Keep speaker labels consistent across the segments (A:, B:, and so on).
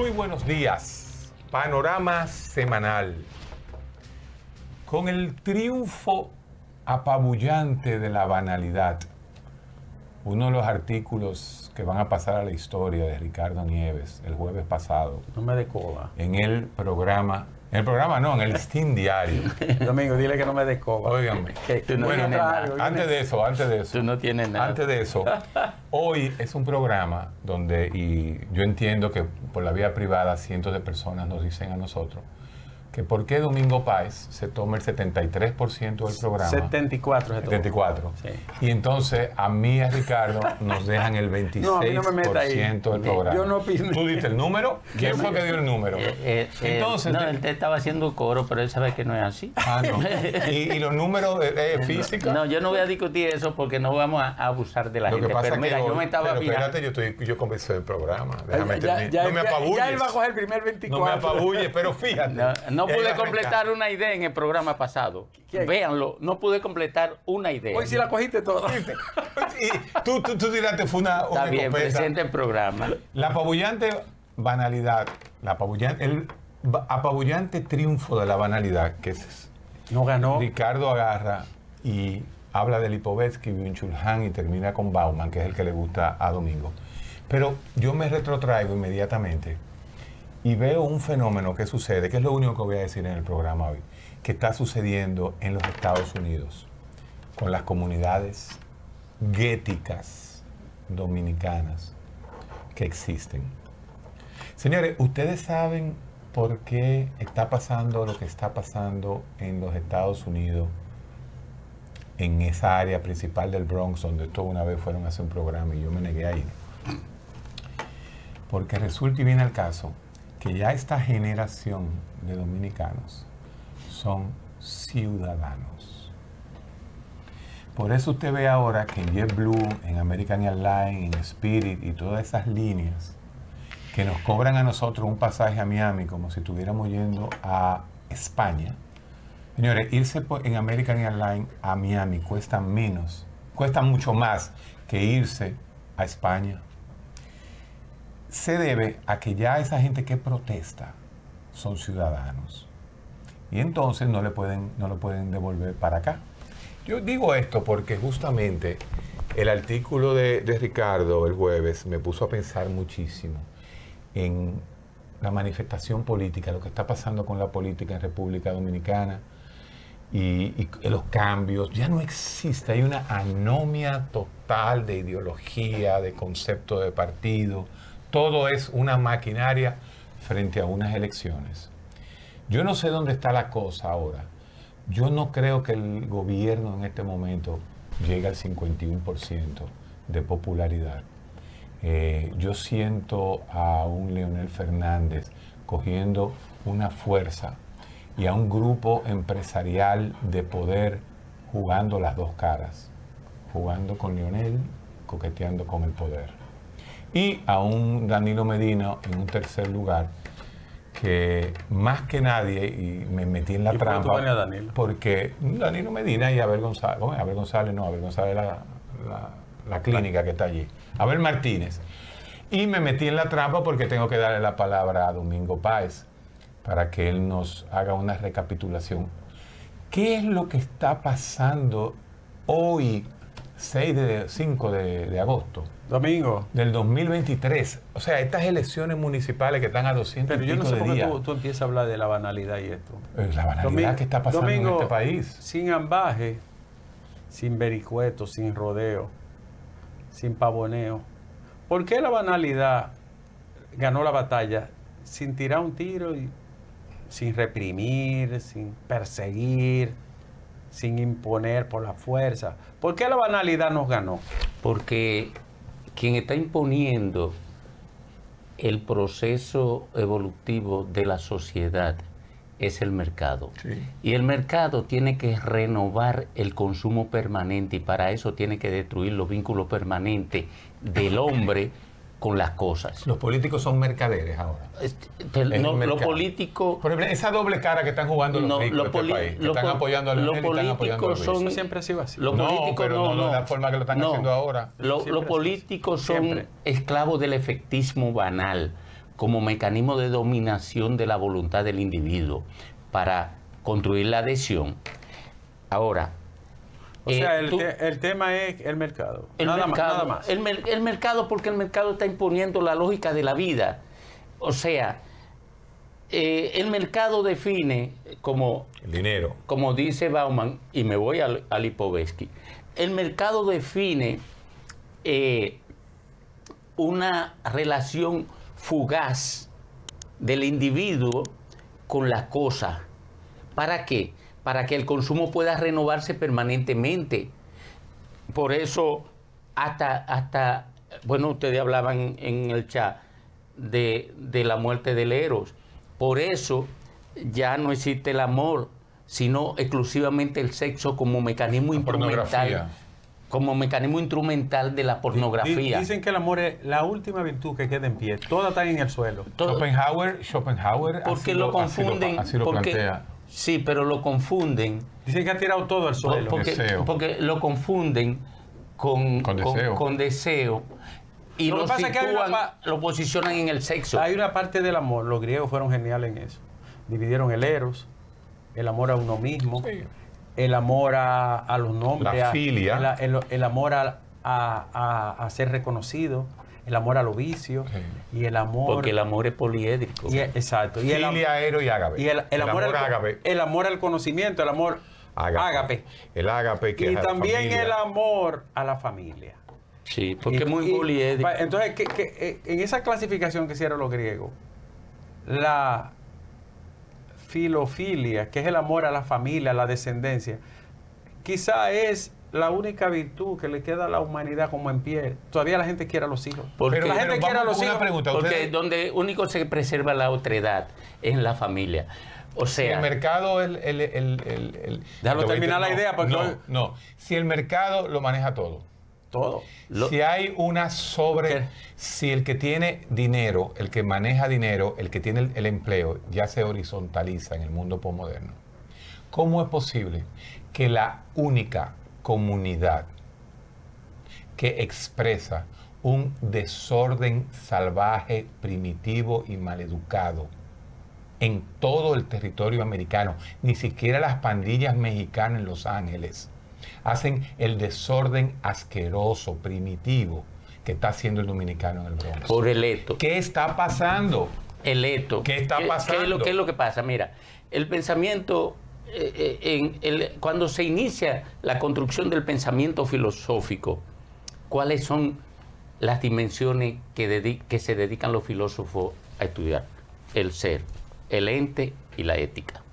A: Muy buenos días. Panorama semanal. Con el triunfo apabullante de la banalidad, uno de los artículos que van a pasar a la historia de Ricardo Nieves el jueves pasado.
B: No me dé coba.
A: En el programa no, en el Listín Diario.
B: Domingo, dile que no me dé coba.
A: Óigame.
B: No
A: Bueno,
B: nada.
A: antes de eso.
C: Tú no tienes nada.
A: Antes de eso, hoy es un programa donde, y yo entiendo que por la vía privada cientos de personas nos dicen a nosotros que por qué Domingo Páez se toma el 73% del programa.
B: 74 se toma.
A: 74.
B: Sí.
A: Y entonces a mí y a Ricardo nos dejan el 26%
B: No, a mí no me meta ahí.
A: del programa.
B: Yo no opino.
A: ¿Tú diste el número? ¿Quién fue que dio el número?
C: Entonces, no, él te estaba haciendo coro, pero él sabe que no es así.
A: Ah, no. ¿Y los números física?
C: No, yo no voy a discutir eso porque no vamos a abusar de la gente.
A: Pasa
C: Pero mira,
A: que
C: yo me estaba
A: pero
C: fijando.
A: espérate, yo comencé el programa. Déjame terminar.
B: Ya,
A: No me apabulles.
B: ya él va a coger el primer 24.
A: No me apabulles, pero fíjate.
C: No
A: Ya
C: pude
A: iba a
C: completar una idea en el programa pasado.
B: ¿Quién?
C: Véanlo, no pude completar una idea.
B: Hoy sí la cogiste toda.
A: Y tú tiraste, fue una
C: Está bien,
A: escopeta.
C: presente el programa.
A: La apabullante banalidad, el apabullante triunfo de la banalidad, que es
B: No ganó.
A: Ricardo agarra y habla de Lipovetsky, Byung-Chul Han y termina con Bauman, que es el que le gusta a Domingo. Pero yo me retrotraigo inmediatamente y veo un fenómeno que sucede, que es lo único que voy a decir en el programa hoy, que está sucediendo en los Estados Unidos con las comunidades guéticas dominicanas que existen. Señores, ¿ustedes saben por qué está pasando lo que está pasando en los Estados Unidos, en esa área principal del Bronx, donde toda una vez fueron a hacer un programa y yo me negué a ir? Porque resulta y viene al caso que ya esta generación de dominicanos son ciudadanos. Por eso usted ve ahora que en JetBlue, en American Airlines, en Spirit y todas esas líneas que nos cobran a nosotros un pasaje a Miami como si estuviéramos yendo a España. Señores, irse en American Airlines a Miami cuesta mucho más que irse a España. Se debe a que ya esa gente que protesta son ciudadanos. Y entonces no lo pueden devolver para acá. Yo digo esto porque justamente el artículo de Ricardo el jueves me puso a pensar muchísimo en la manifestación política, lo que está pasando con la política en República Dominicana y los cambios. Ya no existe, hay una anomia total de ideología, de concepto de partido. Todo es una maquinaria frente a unas elecciones. Yo no sé dónde está la cosa ahora. Yo no creo que el gobierno en este momento llegue al 51% de popularidad. Yo siento a un Leonel Fernández cogiendo una fuerza y a un grupo empresarial de poder jugando las dos caras, jugando con Leonel, coqueteando con el poder. Y a un Danilo Medina en un tercer lugar, que más que nadie, y me metí en la trampa,
B: ¿por qué tú pones a Danilo?
A: Porque Danilo Medina y Abel González, Abel González la clínica que está allí, Abel Martínez. Y me metí en la trampa porque tengo que darle la palabra a Domingo Páez para que él nos haga una recapitulación. ¿Qué es lo que está pasando hoy, 5 de agosto?
B: Domingo.
A: Del 2023. O sea, estas elecciones municipales que están a 200
B: Pero
A: y
B: yo no
A: pico
B: sé
A: de
B: por qué
A: días.
B: tú empiezas a hablar de la banalidad y esto.
A: La banalidad que está pasando
B: Domingo,
A: en este país.
B: Sin ambaje, sin vericueto, sin rodeo, sin pavoneo. ¿Por qué la banalidad ganó la batalla sin tirar un tiro y sin reprimir, sin perseguir, sin imponer por la fuerza? ¿Por qué la banalidad nos ganó?
C: Porque quien está imponiendo el proceso evolutivo de la sociedad es el mercado.
A: Sí.
C: Y el mercado tiene que renovar el consumo permanente y para eso tiene que destruir los vínculos permanentes del hombre con las cosas.
A: Los políticos son mercaderes ahora.
C: Los políticos...
A: Por ejemplo, esa doble cara que están jugando los ricos de este país, que están apoyando a Leonel y están apoyando a Luis.
B: Eso siempre ha sido así.
C: Los políticos
A: no de la forma que lo están haciendo ahora.
C: Los políticos son esclavos del efectismo banal. como mecanismo de dominación de la voluntad del individuo para construir la adhesión. Ahora,
B: o sea, el tema es el mercado. Nada más.
C: El mercado, porque el mercado está imponiendo la lógica de la vida. O sea, el mercado define como...
A: El dinero.
C: Como dice Bauman, y me voy a Lipovetsky, el mercado define una relación fugaz del individuo con la cosa. ¿Para qué? Para que el consumo pueda renovarse permanentemente. Por eso, bueno, ustedes hablaban en el chat de la muerte del Eros. Por eso ya no existe el amor, sino exclusivamente el sexo como mecanismo instrumental. Como mecanismo instrumental de la pornografía.
B: Dicen que el amor es la última virtud que queda en pie. Todas están en el suelo.
A: Schopenhauer
C: porque lo confunden.
A: Así lo plantea.
C: Sí, pero lo confunden.
B: Dicen que ha tirado todo al suelo.
C: Porque lo confunden con deseo. Y lo sitúan, lo posicionan en el sexo.
B: Hay una parte del amor. Los griegos fueron geniales en eso. Dividieron el eros, el amor a uno mismo, sí, el amor a los nombres,
A: la filia,
B: el amor a ser reconocido, el amor a los vicios, sí, y el amor...
C: Porque el amor es poliédrico.
B: Exacto. Y
A: filia, ero y ágape.
B: Y el amor al conocimiento, el amor ágape.
A: El ágape que
B: y
A: es
B: también
A: la
B: el amor a la familia.
C: Sí, porque es muy poliédrico.
B: Entonces, en esa clasificación que hicieron los griegos, la filofilia, que es el amor a la familia, a la descendencia, quizá es la única virtud que le queda a la humanidad como en pie. Todavía la gente quiere a los hijos.
C: Porque
B: la gente quiere a los hijos.
C: Porque donde único se preserva la otredad es en la familia. O sea,
A: si el mercado
B: déjalo terminar la idea. Porque
A: no. Si el mercado lo maneja todo.
B: Todo.
A: Si hay una si el que tiene dinero, el que maneja dinero, el que tiene el empleo, ya se horizontaliza en el mundo posmoderno, ¿cómo es posible que la única comunidad que expresa un desorden salvaje, primitivo y maleducado en todo el territorio americano, ni siquiera las pandillas mexicanas en Los Ángeles, hacen el desorden asqueroso, primitivo, que está haciendo el dominicano en el Bronx?
C: Por el eto.
A: ¿Qué está pasando?
C: El eto.
A: ¿Qué está pasando?
C: ¿Qué es lo que pasa? Mira, el pensamiento, cuando se inicia la construcción del pensamiento filosófico, ¿cuáles son las dimensiones que se dedican los filósofos a estudiar? El ser, el ente y la ética.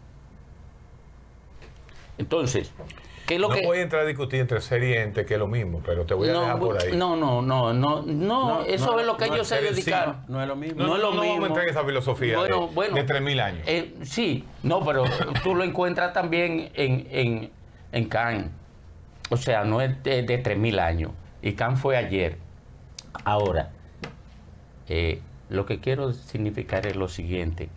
C: Entonces, ¿qué es lo que...
A: voy a entrar a discutir entre ser y ente, que es lo mismo, pero te voy a dejar por ahí.
C: No, eso es lo que ellos se dedicaron.
B: No es lo mismo.
A: No vamos a entrar en esa filosofía de 3.000 años.
C: Sí, no, pero tú lo encuentras también en Kant. O sea, no es de 3.000 años. Y Kant fue ayer. Ahora, lo que quiero significar es lo siguiente.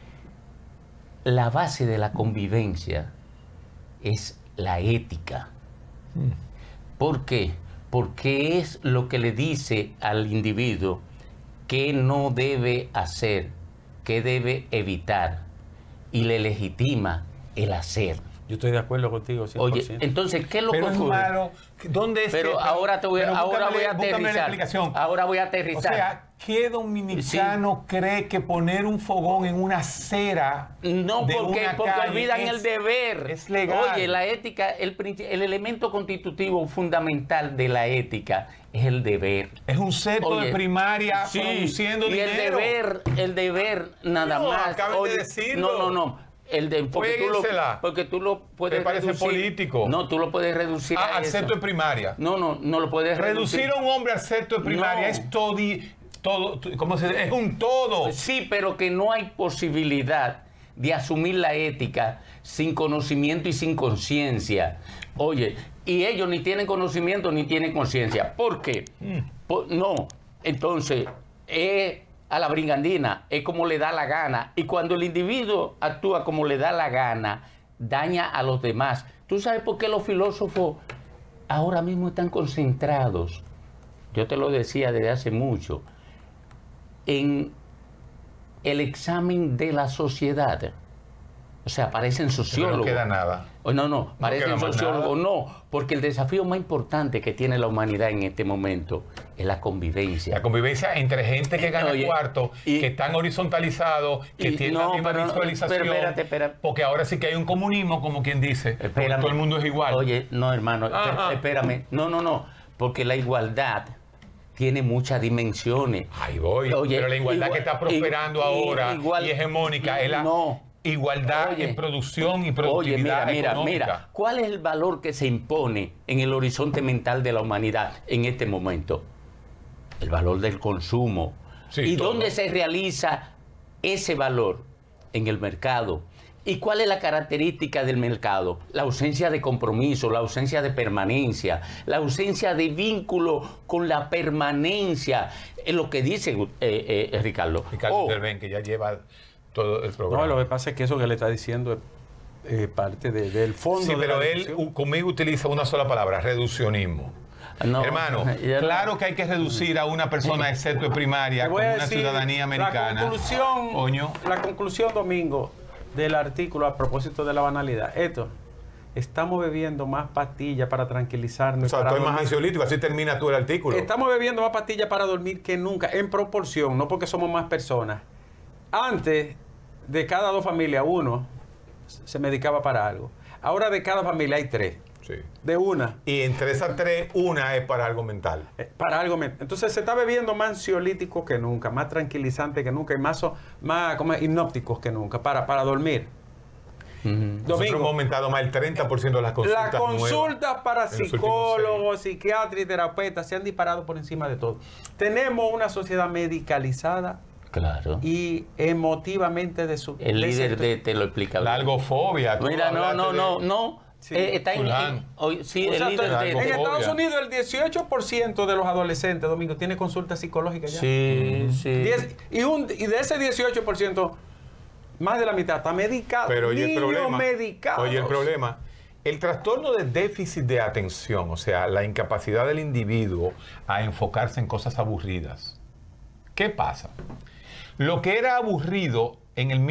C: La base de la convivencia es la ética. ¿Por qué? Porque es lo que le dice al individuo qué no debe hacer, qué debe evitar, y le legitima el hacer.
B: Yo estoy de acuerdo contigo 100%.
C: Oye, entonces, ¿qué es lo que ocurre?
A: Es malo. ¿Dónde es
C: pero ahora voy a aterrizar. Ahora voy a aterrizar.
A: O sea, ¿qué dominicano cree que poner un fogón en una acera
C: porque olvidan el deber?
A: Es legal.
C: Oye, la ética, el elemento constitutivo fundamental de la ética es el deber.
A: Es un centro de primaria produciendo dinero.
C: Y el deber nada más.
A: Acabas de decirlo.
C: No. Porque tú lo puedes
A: ¿Te parece
C: reducir,
A: político?
C: No, tú lo puedes reducir
A: al sexto de primaria.
C: No lo puedes reducir.
A: Reducir a un hombre al sexto de primaria es todo, ¿cómo se dice? Es un todo.
C: Sí, pero que no hay posibilidad de asumir la ética sin conocimiento y sin conciencia. Oye, y ellos ni tienen conocimiento ni tienen conciencia. ¿Por qué? No, entonces a la brigandina, es como le da la gana. Y cuando el individuo actúa como le da la gana, daña a los demás. ¿Tú sabes por qué los filósofos ahora mismo están concentrados? Yo te lo decía desde hace mucho. En el examen de la sociedad. O sea, parecen sociólogos.
A: No queda nada.
C: No, parecen sociólogos. No, porque el desafío más importante que tiene la humanidad en este momento es la convivencia.
A: La convivencia entre gente que gana cuarto, que están horizontalizados, que tienen la misma visualización.
C: Pero espérate.
A: Porque ahora sí que hay un comunismo, como quien dice. Todo el mundo es igual.
C: Oye, no, hermano, espérame. No. Porque la igualdad tiene muchas dimensiones.
A: Ahí voy.
C: Oye,
A: pero la igualdad que está prosperando ahora y hegemónica es la igualdad en producción y productividad económica.
C: Mira, ¿cuál es el valor que se impone en el horizonte mental de la humanidad en este momento? El valor del consumo.
A: Sí,
C: ¿Y
A: todo.
C: dónde se realiza ese valor? En el mercado. ¿Y cuál es la característica del mercado? La ausencia de compromiso, la ausencia de permanencia, la ausencia de vínculo con la permanencia. Es lo que dice Ricardo.
A: Ricardo Interven, que ya lleva todo el programa.
B: No, lo que pasa es que eso que le está diciendo es parte del fondo.
A: Sí,
B: de
A: pero
B: la
A: él
B: discusión.
A: conmigo utiliza una sola palabra, reduccionismo.
C: No,
A: hermano, claro que hay que reducir a una persona excepto de primaria con una ciudadanía americana.
B: La conclusión, Domingo, del artículo a propósito de la banalidad. Estamos bebiendo más pastillas para tranquilizarnos.
A: O sea, estoy más ansiolítico, así termina tú el artículo.
B: Estamos bebiendo más pastillas para dormir que nunca, en proporción, no porque somos más personas. Antes, de cada 2 familias, uno se medicaba para algo. Ahora de cada familia hay 3.
A: Sí.
B: De una.
A: Y entre esas 3, una es para algo mental.
B: Para algo mental. Entonces se está bebiendo más ansiolíticos que nunca, más tranquilizantes que nunca y más como hipnópticos que nunca, para dormir.
A: Nosotros hemos aumentado más del 30% de las consultas.
B: Las consultas para psicólogos, psiquiatras y terapeutas se han disparado por encima de todo. Tenemos una sociedad medicalizada.
C: Claro.
B: Y emotivamente de su...
C: El líder te lo explica.
A: La algofobia.
C: Mira, no.
B: Sí.
C: Está en el líder
B: en Estados Unidos el 18% de los adolescentes, Domingo, tiene consulta psicológica ya.
C: Sí.
B: Y de ese 18%, más de la mitad está medicado.
A: Pero oye,
B: el
A: problema, el trastorno de déficit de atención, o sea, la incapacidad del individuo a enfocarse en cosas aburridas. ¿Qué pasa? Lo que era aburrido en el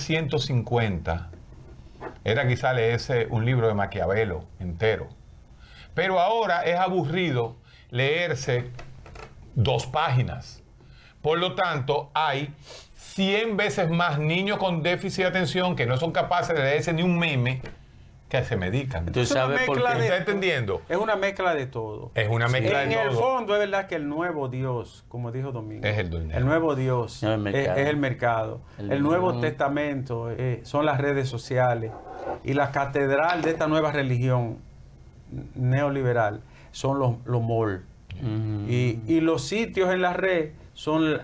A: 1950 era quizá leerse un libro de Maquiavelo entero. Pero ahora es aburrido leerse 2 páginas. Por lo tanto, hay 100 veces más niños con déficit de atención que no son capaces de leerse ni un meme que se medican.
C: ¿Tú sabes por qué?
A: ¿Está entendiendo?
B: Es una mezcla de todo.
A: Es una mezcla de todo.
B: En el fondo es verdad que el nuevo Dios, como dijo Domingo,
A: es el dinero.
B: El nuevo Dios es el mercado. El Nuevo Testamento son las redes sociales. Y la catedral de esta nueva religión neoliberal son los malls. Y los sitios en la red son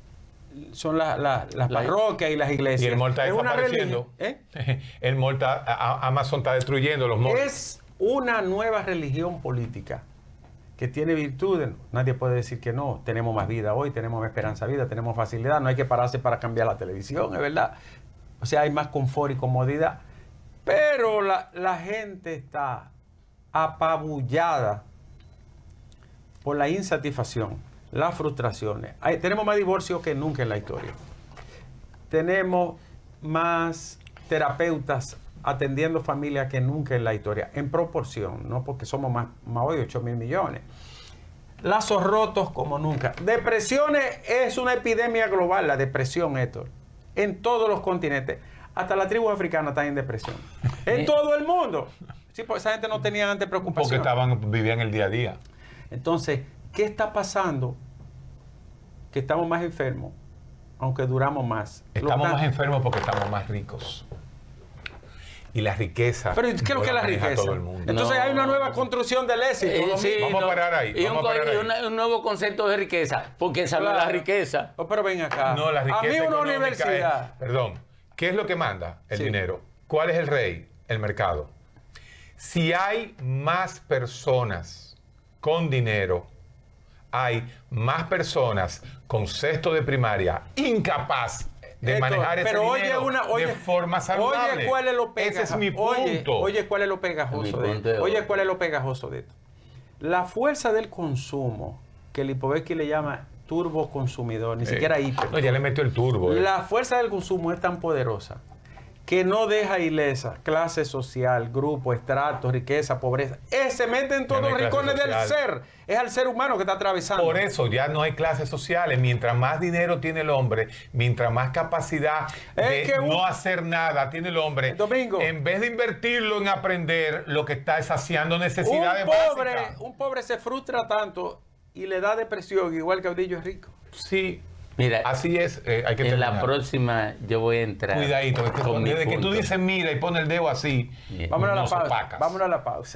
B: las parroquias y las iglesias.
A: Y el mall está desapareciendo. El mall Amazon está destruyendo los malls.
B: Es una nueva religión política que tiene virtudes. Nadie puede decir que no. Tenemos más vida hoy, tenemos más esperanza de vida, tenemos facilidad. No hay que pararse para cambiar la televisión, es verdad. O sea, hay más confort y comodidad. Pero la gente está apabullada por la insatisfacción, las frustraciones. Tenemos más divorcios que nunca en la historia. Tenemos más terapeutas atendiendo familias que nunca en la historia, en proporción, no porque somos más hoy 8.000 millones. Lazos rotos como nunca. Depresiones es una epidemia global, la depresión, Héctor, en todos los continentes. Hasta la tribu africana está en depresión. En todo el mundo. Sí, porque esa gente no tenía antes preocupación.
A: Porque vivían el día a día.
B: Entonces, ¿qué está pasando? Que estamos más enfermos, aunque duramos más.
A: Estamos más enfermos porque estamos más ricos. Y la riqueza.
B: Pero ¿qué es lo que es la riqueza?
A: Todo el mundo.
B: Entonces hay una nueva construcción del éxito.
A: Vamos a parar ahí.
C: Y un nuevo concepto de riqueza. Porque esa no es la riqueza.
B: Pero ven acá.
A: No, la riqueza.
B: A mí una
A: económica
B: universidad.
A: Perdón. ¿Qué es lo que manda el dinero? ¿Cuál es el rey? El mercado. Si hay más personas con dinero, hay más personas con sexto de primaria incapaz de manejar ese dinero de forma saludable.
B: Oye, ¿cuál es lo pegajoso?
A: Ese es mi punto.
B: Oye, ¿cuál es lo pegajoso de esto? Oye, ¿cuál es lo pegajoso de esto? La fuerza del consumo, que Lipovetsky le llama turbo consumidor, ni siquiera hiper.
A: No, ya le metió el turbo.
B: La fuerza del consumo es tan poderosa que no deja ilesa clase social, grupo, estrato, riqueza, pobreza. Se mete en todos los rincones del ser. Es al ser humano que está atravesando.
A: Por eso ya no hay clases sociales. Mientras más dinero tiene el hombre, mientras más capacidad de no hacer nada tiene el hombre,
B: Domingo,
A: en vez de invertirlo en aprender, lo que está es saciando necesidades básicas.
B: Un pobre se frustra tanto y le da depresión, igual que Audillo es rico.
A: Sí.
C: Mira,
A: así es, hay que
C: en
A: terminar.
C: la próxima yo voy a entrar.
A: Cuidadito,
C: con mi
A: desde que tú
C: punto.
A: dices mira y pone el dedo así,
B: Vámonos a la
A: nos
B: pausa.
A: opacas.
B: Vámonos a la pausa.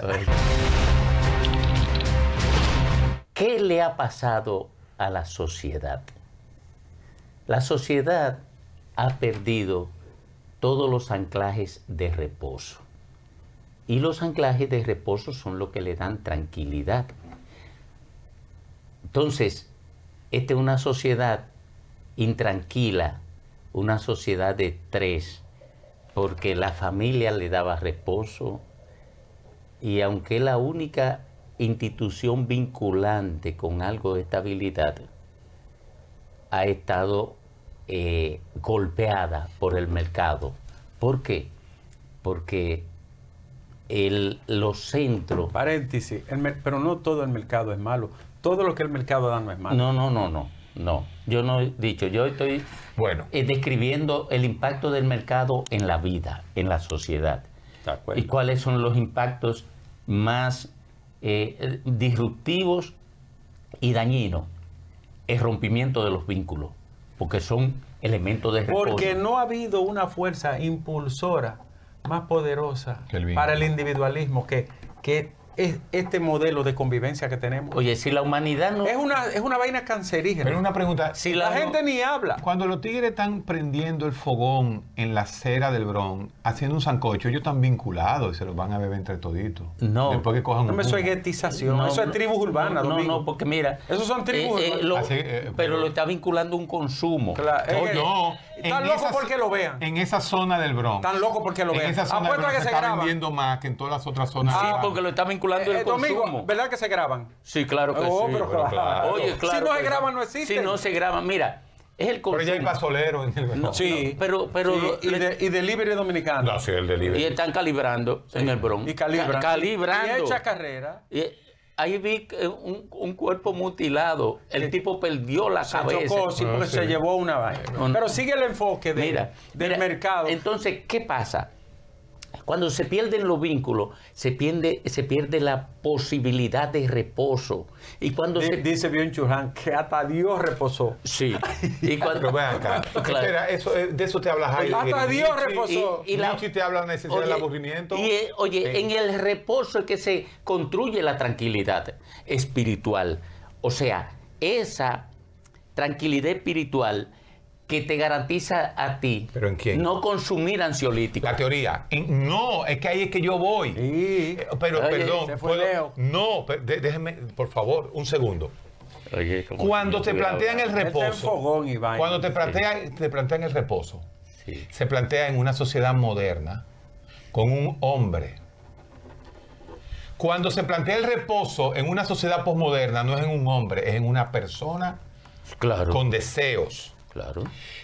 C: ¿Qué le ha pasado a la sociedad? La sociedad ha perdido todos los anclajes de reposo. Y los anclajes de reposo son lo que le dan tranquilidad. Entonces, esta es una sociedad intranquila, una sociedad de estrés, porque la familia le daba reposo y aunque es la única institución vinculante con algo de estabilidad, ha estado golpeada por el mercado. ¿Por qué? Porque los centros...
B: Paréntesis, pero no todo el mercado es malo. Todo lo que el mercado da no es malo.
C: No. Yo no he dicho, yo estoy describiendo el impacto del mercado en la vida, en la sociedad.
B: De acuerdo.
C: Y cuáles son los impactos más disruptivos y dañinos. El rompimiento de los vínculos, porque son elementos de reposo.
B: Porque no ha habido una fuerza impulsora más poderosa para el individualismo que es este modelo de convivencia que tenemos.
C: Oye, si la humanidad no...
B: Es una vaina cancerígena.
A: Pero una pregunta.
C: Si
B: la gente ni habla.
A: Cuando los tigres están prendiendo el fogón en la acera del Bronx, haciendo un sancocho, ellos están vinculados y se los van a beber entre toditos.
C: No.
A: Después que cojan un
B: Eso es
A: humo.
B: guetización.
C: No,
B: eso es tribus urbanas.
C: No, porque mira...
B: Esos son tribus urbanas.
C: Pero lo está vinculando a un consumo.
B: Claro,
A: No.
B: Están locos porque lo vean.
A: En esa zona del Bronx.
B: Están locos porque lo vean.
A: En esa zona del
B: Apuesto a
A: Bronx
B: que
A: se
B: se
A: está
B: graban.
A: vendiendo más que en todas las otras zonas.
C: Sí, porque lo está vinculando el
B: Domingo,
C: consumo.
B: ¿verdad que se graban?
C: Sí, claro que
B: Oh,
C: sí.
B: pero claro.
C: Oye, claro.
B: Si no se
C: que
B: graban,
C: sí.
B: no existen.
C: Si no se graban, mira, es el consumo.
A: Pero ya hay pasoleros en el Bronx.
C: No,
B: Sí.
C: pero
B: Sí, y delivery dominicano.
A: No, sí, el
C: y
A: delivery.
C: están calibrando en el Bronx.
B: Y calibran.
C: Calibrando.
B: Y echa carrera.
C: Y ahí vi un cuerpo mutilado. El tipo perdió la
B: Se
C: cabeza.
B: chocó, sí, porque
A: sí.
B: se llevó una vaina.
C: No.
B: Pero sigue el enfoque del mercado.
C: Entonces, ¿qué pasa? Cuando se pierden los vínculos, se pierde la posibilidad de reposo. Y cuando
B: Dice Bion Churran que hasta Dios reposó.
C: Sí. Y cuando,
A: Pero ven acá.
C: Claro.
A: Espera, de eso te habla Heidegger.
B: Hasta Dios
A: Nietzsche.
B: reposó.
A: Nietzsche te habla de la necesidad del aburrimiento.
C: Oye, en el reposo es que se construye la tranquilidad espiritual. O sea, esa tranquilidad espiritual que te garantiza a ti
A: ¿Pero en quién?
C: no consumir ansiolíticos.
A: La teoría. No, es que ahí es que yo voy.
B: Sí.
A: Pero,
C: Oye,
A: perdón.
B: se fue lejos.
A: No, déjeme, por favor, un segundo.
C: Oye,
A: Cuando te plantean el
B: Él está en
A: reposo,
B: fogón y vaina.
A: cuando te plantean el reposo,
C: Sí.
A: se plantea en una sociedad moderna con un hombre. Cuando se plantea el reposo en una sociedad posmoderna, no es en un hombre, es en una persona
C: Claro.
A: con deseos.
C: Claro.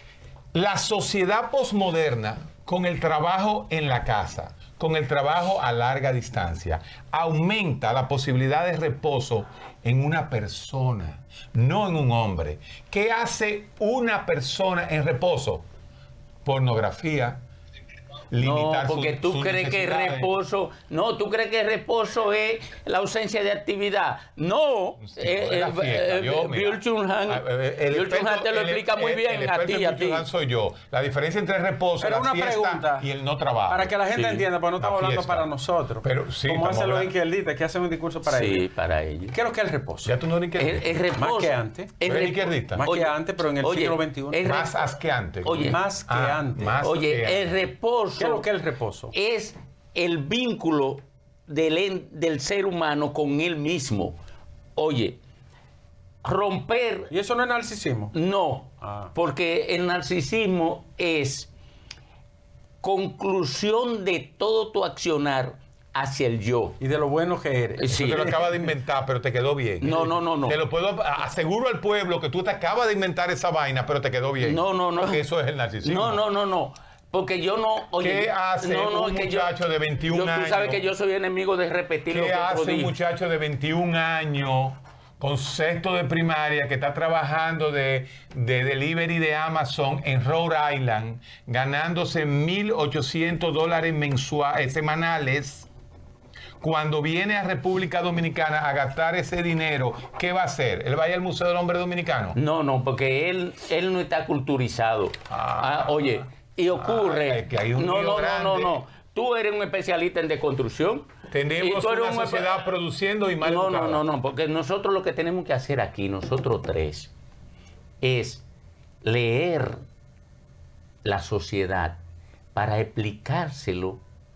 A: La sociedad posmoderna, con el trabajo en la casa, con el trabajo a larga distancia, aumenta la posibilidad de reposo en una persona, no en un hombre. ¿Qué hace una persona en reposo? Pornografía. Limitar
C: No, porque tú
A: sus
C: crees que
A: necesidades.
C: reposo, no, tú crees que reposo es la ausencia de actividad. No,
A: Sí, es la fiesta. Yo, mira,
C: Byung Chul Han
A: el
C: te lo explica muy bien
A: el
C: a
A: experto
C: ti,
A: en
C: a
A: Byung
C: ti.
A: Chul Han soy yo. La diferencia entre el reposo,
B: Pero
A: la
B: una
A: fiesta
B: pregunta,
A: y el no trabajo.
B: Para que la gente
C: Sí.
B: entienda, porque no estamos
A: La
B: hablando
A: fiesta.
B: para nosotros.
A: Pero sí,
B: como
A: estamos
B: hacen los
A: hablando.
B: izquierdistas que hacen un discurso para
C: Sí,
B: ellos.
C: para ellos.
B: ¿Qué es lo que es el reposo?
A: Ya tú no eres izquierdista.
C: El reposo.
B: Más que antes.
C: el
A: ¿Tú eres
C: rep-
A: izquierdista?
B: Más que antes, pero en el siglo XXI.
C: el
A: Más
C: rep-
A: asqueante.
C: Oye,
B: más que antes.
A: Más
C: Oye,
A: asqueante.
C: el reposo.
B: ¿Qué es lo que es el reposo?
C: Es el vínculo del ser humano con él mismo. Oye, romper.
B: ¿Y eso no es narcisismo?
C: No,
B: Ah.
C: porque el narcisismo es conclusión de todo tu accionar hacia el yo.
B: Y de lo bueno que eres.
C: Sí.
A: Tú te lo acabas de inventar, pero te quedó bien.
C: No.
A: Te lo puedo aseguro al pueblo que tú te acabas de inventar esa vaina, pero te quedó bien.
C: No.
A: Porque eso es el narcisismo.
C: No. Porque yo no... Oye,
A: ¿Qué hace un muchacho de 21 años?
C: Tú sabes que yo soy enemigo de repetir lo que
A: ¿Qué
C: otro
A: hace un
C: dije.
A: muchacho de 21 años con sexto de primaria que está trabajando de delivery de Amazon en Rhode Island, ganándose $1,800 semanales? Cuando viene a República Dominicana a gastar ese dinero, ¿qué va a hacer? ¿Él va a ir al Museo del Hombre Dominicano?
C: No, porque él no está culturizado. Oye, y ocurre...
A: es que hay un lío grande.
C: No. Tú eres un especialista en deconstrucción.
A: Tenemos una sociedad produciendo y mal educada.
C: No, porque nosotros lo que tenemos que hacer aquí, nosotros tres, es leer la sociedad para explicársela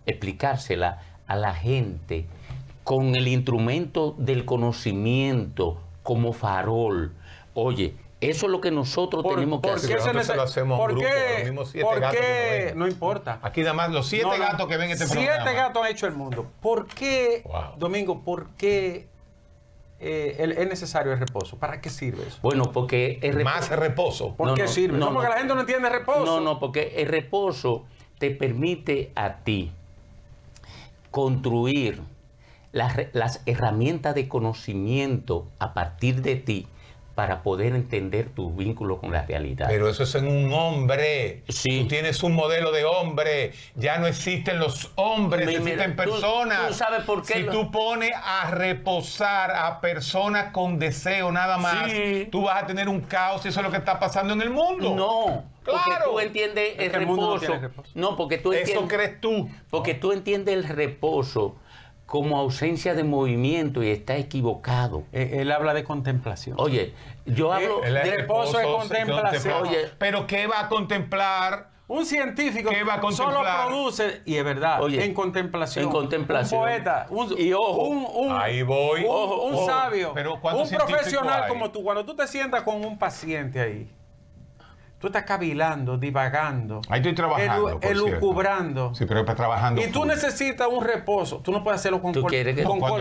C: a la gente con el instrumento del conocimiento como farol. Oye, eso es lo que nosotros tenemos que hacer.
A: Nosotros se lo hacemos en grupo, los mismos 7 gatos que ven.
B: No importa.
A: Aquí nada más los 7 gatos que ven este programa.
B: 7 gatos han hecho el mundo. ¿Por qué, Domingo, por qué es necesario el reposo? ¿Para qué sirve eso?
C: Bueno, porque el
A: más reposo.
B: ¿Por qué sirve? No, porque la gente no entiende reposo.
C: No, porque el reposo te permite a ti construir las herramientas de conocimiento a partir de ti para poder entender tu vínculo con la realidad.
A: Pero eso es en un hombre.
C: Sí.
A: Tú tienes un modelo de hombre. Ya no existen los hombres, existen personas.
C: ¿Tú sabes por qué?
A: Si tú pones a reposar a personas con deseo nada más, tú vas a tener un caos y eso es lo que está pasando en el mundo.
C: No. Porque
A: Claro.
C: tú entiendes el reposo. No, porque tú entiendes.
A: Eso crees tú.
C: Porque tú entiendes el reposo como ausencia de movimiento y está equivocado.
B: Él habla de contemplación.
C: Oye, yo hablo
A: El
C: de
B: reposo es contemplación.
C: Oye,
A: pero ¿qué va a contemplar?
B: Un científico
A: ¿Qué va a
B: solo
A: contemplar?
B: produce, y es verdad,
C: Oye,
B: en contemplación.
C: en contemplación.
B: Un poeta,
C: Y ojo,
A: ahí voy.
B: un sabio,
A: Pero
B: un
A: ¿cuántos científicos
B: profesional
A: hay?
B: como tú. Cuando tú te sientas con un paciente ahí, tú estás cavilando, divagando.
A: Ahí estoy trabajando, por
B: elucubrando.
A: Sí, pero está trabajando.
B: Y tú necesitas un reposo. Tú no puedes hacerlo con
C: ¿Tú quieres que-
A: Cuando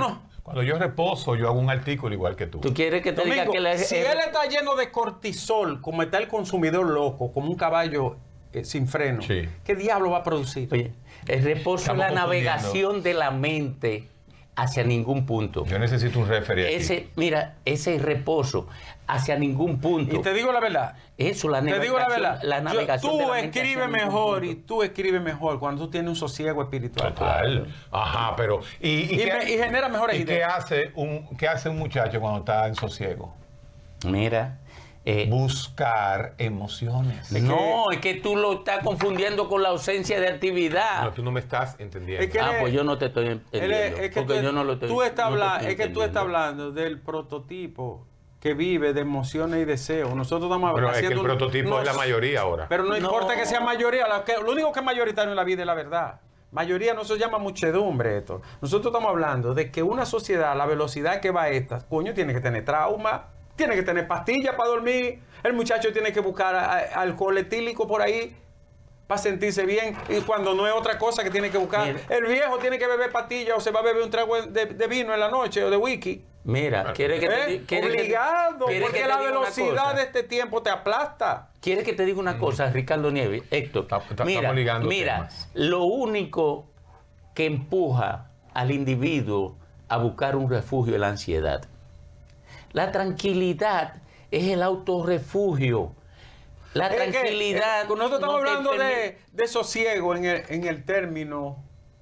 A: yo
B: no.
A: reposo, yo hago un artículo igual que tú.
C: tú quieres que te diga
B: Domingo,
C: que
B: si él está lleno de cortisol, como está el consumidor loco, como un caballo sin freno,
A: Sí.
B: ¿qué diablo va a producir?
C: Oye, el reposo es la
A: Estamos
C: navegación de la mente hacia ningún punto.
A: Yo necesito un referee aquí.
C: Ese reposo hacia ningún punto.
B: Y te digo la verdad.
C: Eso, la
B: Te
C: navegación.
B: digo la verdad.
C: La navegación
B: Tú
C: de la mente
B: escribes
C: hacia ningún
B: mejor
C: punto.
B: y tú escribes mejor cuando tú tienes un sosiego espiritual.
A: Total. Ajá, pero.
B: Y genera mejores
A: ¿Y
B: ideas.
A: qué hace un muchacho cuando está en sosiego?
C: Mira.
A: Buscar emociones.
C: No, es que tú lo estás confundiendo con la ausencia de actividad.
A: No, tú no me estás entendiendo.
B: Es que
C: Pues yo no te estoy entendiendo.
B: Es que
C: porque yo no lo estoy
B: tú estás
C: no te
B: hablando,
C: estoy
B: es que tú estás
C: entendiendo.
B: hablando del prototipo que vive de emociones y deseos. Nosotros estamos
A: Pero es que
B: haciendo
A: el prototipo es la mayoría ahora.
B: Pero no
C: No.
B: importa que sea mayoría, lo único que es mayoritario en la vida es la verdad. Mayoría no se llama muchedumbre esto. Nosotros estamos hablando de que una sociedad, a la velocidad que va esta, coño, tiene que tener trauma, tiene que tener pastillas para dormir, el muchacho tiene que buscar alcohol etílico por ahí para sentirse bien, y cuando no es otra cosa que tiene que buscar.
C: Mira.
B: El viejo tiene que beber pastillas o se va a beber un trago de vino en la noche o de whisky.
C: Mira, quiere que
B: Obligado,
C: quiere que
B: porque
C: te
B: la
C: diga una
B: velocidad
C: cosa.
B: de este tiempo te aplasta.
C: ¿Quiere que te diga una cosa, Ricardo Nieves? Héctor,
A: Estamos ligando
C: mira,
A: temas.
C: lo único que empuja al individuo a buscar un refugio es la ansiedad. La tranquilidad es el autorrefugio. La tranquilidad.
B: Nosotros estamos
C: no te
B: hablando
C: permite-
B: de sosiego en el término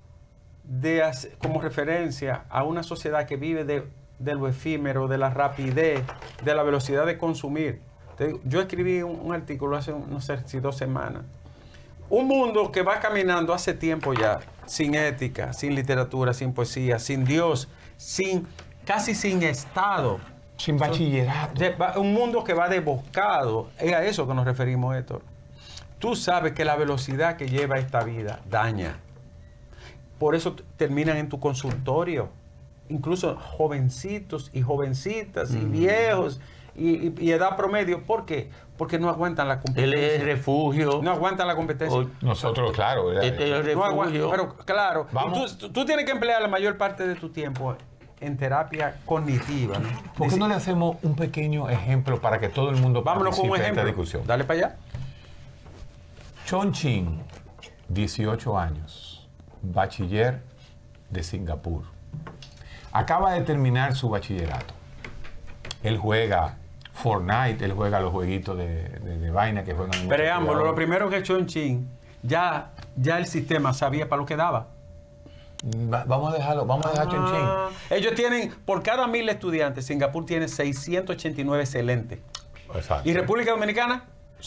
B: como referencia a una sociedad que vive de lo efímero, de la rapidez, de la velocidad de consumir. Yo escribí un artículo hace, no sé si 2 semanas. Un mundo que va caminando hace tiempo ya, sin ética, sin literatura, sin poesía, sin Dios, casi sin Estado.
A: Sin bachillerato.
B: Un mundo que va desbocado. Es a eso que nos referimos, Héctor. Tú sabes que la velocidad que lleva esta vida daña. Por eso terminan en tu consultorio. Incluso jovencitos y jovencitas y viejos y edad promedio. ¿Por qué? Porque no aguantan la
C: Él
B: competencia.
C: es refugio.
B: No aguantan la competencia.
C: O-
A: Nosotros, claro. ¿verdad?
C: Este es
B: No
C: refugio.
B: pero claro,
A: Vamos.
B: tú tienes que emplear la mayor parte de tu tiempo en terapia cognitiva, ¿no?
A: ¿Por qué no le hacemos un pequeño ejemplo para que todo el mundo
B: Vámonos con un
A: participe en esta
B: ejemplo.
A: discusión?
B: Dale para allá.
A: Chon Chin, 18 años, bachiller de Singapur. Acaba de terminar su bachillerato. Él juega Fortnite, él juega los jueguitos de vaina que juegan en
B: Preámbulo, lo primero que Chon Chin, ya el sistema sabía para lo que daba.
A: Vamos a dejarlo, vamos a dejar Chon Chin.
B: Ellos tienen, por cada 1000 estudiantes, Singapur tiene 689 excelentes.
A: Exacto.
B: ¿Y República Dominicana?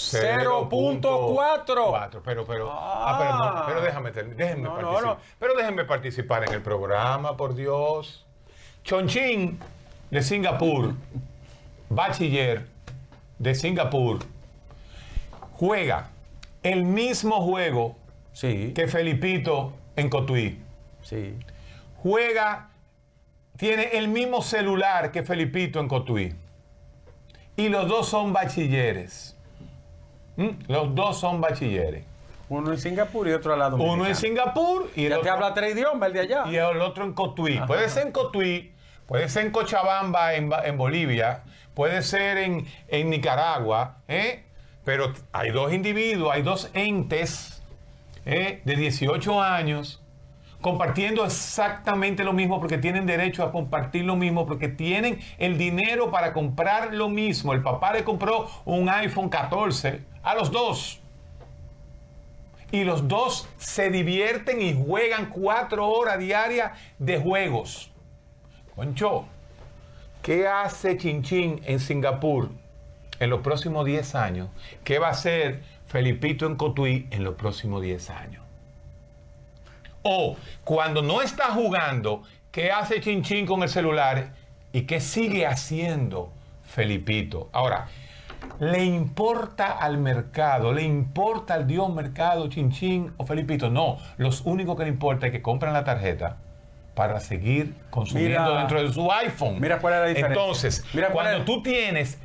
B: 0.4.
A: Pero déjenme
B: No,
A: participar.
B: no.
A: Pero déjenme participar en el programa, por Dios. Chon Chin de Singapur, bachiller de Singapur, juega el mismo juego
B: Sí,
A: que Felipito en Cotuí.
B: sí.
A: Tiene el mismo celular que Felipito en Cotuí. Y los dos son bachilleres. Los dos son bachilleres.
B: Uno en Singapur y otro al lado.
A: Uno en Singapur y el
B: Ya te
A: otro,
B: habla 3 idiomas, el de allá.
A: y el otro en Cotuí. Puede ser en Cotuí, puede ser en Cochabamba, en Bolivia, puede ser en Nicaragua, pero hay dos individuos, hay dos entes de 18 años compartiendo exactamente lo mismo porque tienen derecho a compartir lo mismo, porque tienen el dinero para comprar lo mismo. El papá le compró un iPhone 14 a los dos. Y los dos se divierten y juegan 4 horas diarias de juegos. Concho, ¿qué hace Chin Chin en Singapur en los próximos 10 años? ¿Qué va a hacer Felipito en Cotuí en los próximos 10 años? O cuando no está jugando, ¿qué hace Chin Chin con el celular? ¿Y qué sigue haciendo Felipito? Ahora, ¿le importa al mercado? ¿Le importa al Dios mercado Chin Chin o Felipito? No, los únicos que le importa es que compran la tarjeta para seguir consumiendo dentro de su iPhone.
B: Mira cuál es la diferencia.
A: Entonces,
B: Mira cuál
A: cuando
B: es-
A: tú tienes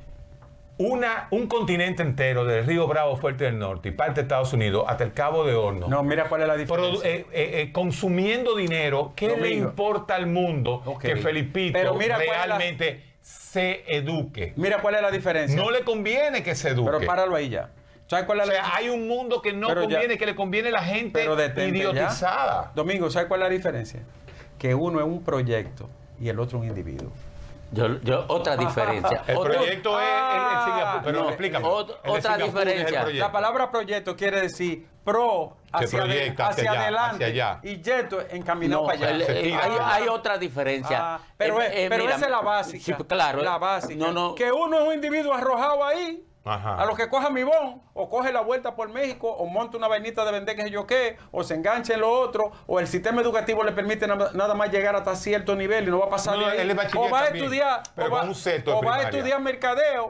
A: un continente entero, del Río Bravo, Fuerte del Norte y parte de Estados Unidos hasta el Cabo de Horno,
B: No, mira cuál es la diferencia.
A: consumiendo dinero, ¿qué le
B: Domingo.
A: importa al mundo
B: Ok.
A: que Felipito
B: Pero mira cuál es la-
A: realmente se eduque?
B: Mira cuál es la diferencia.
A: No le conviene que se eduque.
B: Pero páralo ahí ya. ¿Sabes cuál
A: O
B: es la
A: sea, hay un mundo que no
B: Pero ya-
A: conviene, que le conviene a la gente
B: Pero detente
A: idiotizada.
B: ya. Domingo, ¿sabes cuál es la diferencia? Que uno es un proyecto y el otro un individuo.
C: Otra diferencia.
A: El
C: Otro-
A: proyecto es el Singapur. Pero
C: no,
A: explícame.
C: otra
A: El de Singapur es el
C: diferencia.
A: proyecto.
B: La palabra proyecto quiere decir pro hacia,
A: proyecta
B: hacia
A: hacia allá,
B: adelante
A: hacia allá.
B: y yeto encaminado
C: No,
B: para allá.
A: Se tira.
C: hay otra diferencia.
B: Pero
C: Mira,
B: esa es la básica.
C: sí, claro.
B: La básica.
C: No.
B: Que uno es un individuo arrojado ahí.
A: Ajá.
B: A lo que coja mi bon, o coge la vuelta por México, o monta una vainita de vender que sé yo qué, o se engancha en lo otro, o el sistema educativo le permite nada más llegar hasta cierto nivel y no va a pasar
A: No,
B: de ahí.
A: él es bachiller
B: O va a
A: también,
B: estudiar,
A: pero
B: o va,
A: con un sexto de
B: o va a
A: primaria.
B: estudiar mercadeo,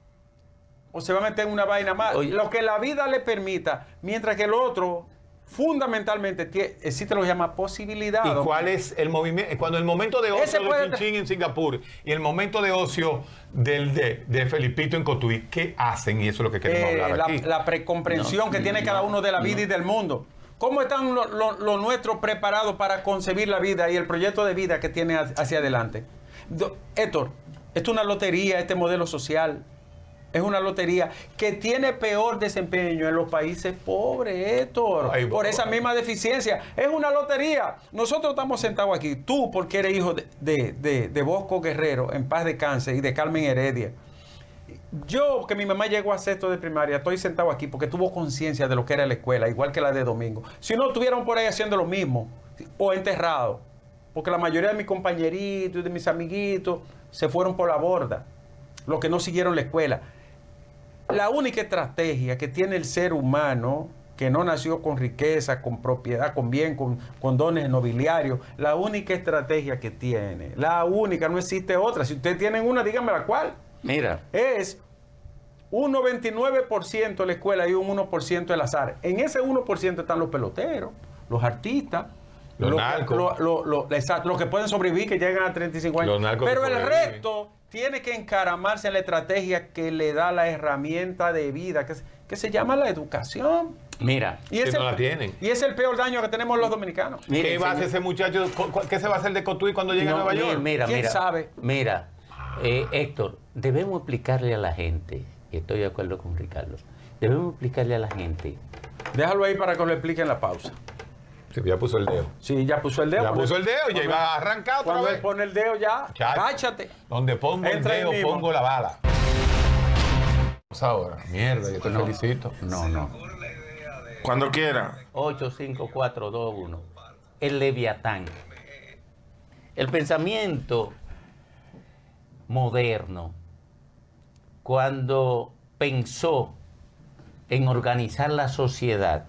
B: o se va a meter en una vaina más.
C: Oye.
B: Lo que la vida le permita, mientras que el otro, fundamentalmente, existe lo que se llama posibilidad.
A: ¿Y cuál es el movimiento? Cuando el momento de
B: Ese
A: ocio
B: puede-
A: de Chin Chin en Singapur y el momento de ocio de Felipito en Cotuí, ¿qué hacen? Y eso es lo que queremos hablar aquí.
B: La precomprensión que tiene cada uno de la vida y del mundo. ¿Cómo están los nuestros preparados para concebir la vida y el proyecto de vida que tiene hacia adelante? Héctor, esto es una lotería, este modelo social. Es una lotería que tiene peor desempeño en los países pobres, Héctor.
A: Ay,
B: por esa misma deficiencia. Es una lotería. Nosotros estamos sentados aquí. Tú, porque eres hijo de Bosco Guerrero, en paz descanse, y de Carmen Heredia. Yo, que mi mamá llegó a sexto de primaria, estoy sentado aquí porque tuvo conciencia de lo que era la escuela, igual que la de Domingo. Si no, estuvieran por ahí haciendo lo mismo, o enterrados. Porque la mayoría de mis compañeritos y de mis amiguitos se fueron por la borda. Los que no siguieron la escuela. La única estrategia que tiene el ser humano, que no nació con riqueza, con propiedad, con bien, con dones nobiliarios, la única estrategia que tiene, la única, no existe otra. Si ustedes tienen una, díganme la cuál.
C: Mira,
B: Es un 99% la escuela y un 1% el azar. En ese 1% están los peloteros, los artistas,
A: Los narcos.
B: exacto, los que pueden sobrevivir, que llegan a 35 años.
A: Los narcos
B: Pero
A: que
B: el
A: sobreviven.
B: resto tiene que encaramarse en la estrategia que le da la herramienta de vida, que se llama la educación.
C: Mira,
B: Y es,
A: no la tienen.
B: y es el peor daño que tenemos los dominicanos.
C: mire,
A: ¿Qué va a hacer ese muchacho? ¿Qué se va a hacer de Cotuí cuando llegue a Nueva York?
C: Mira,
B: ¿Quién sabe?
C: Mira, Héctor, debemos explicarle a la gente, y estoy de acuerdo con Ricardo, debemos explicarle a la gente.
B: Déjalo ahí para que lo explique en la pausa.
A: Sí, ya puso el dedo.
B: Sí, ya puso el dedo.
A: Ya puso el dedo, ya iba a arrancar otra
B: Cuando él
A: vez.
B: pone el dedo ya,
A: Chacho.
B: cáchate.
A: Donde pongo
B: Entra
A: el
B: ahí
A: dedo,
B: mismo.
A: pongo la bala. Ahora, mierda, yo te felicito.
C: No.
D: Cuando quiera.
C: 85421. El Leviatán. El pensamiento moderno, cuando pensó en organizar la sociedad,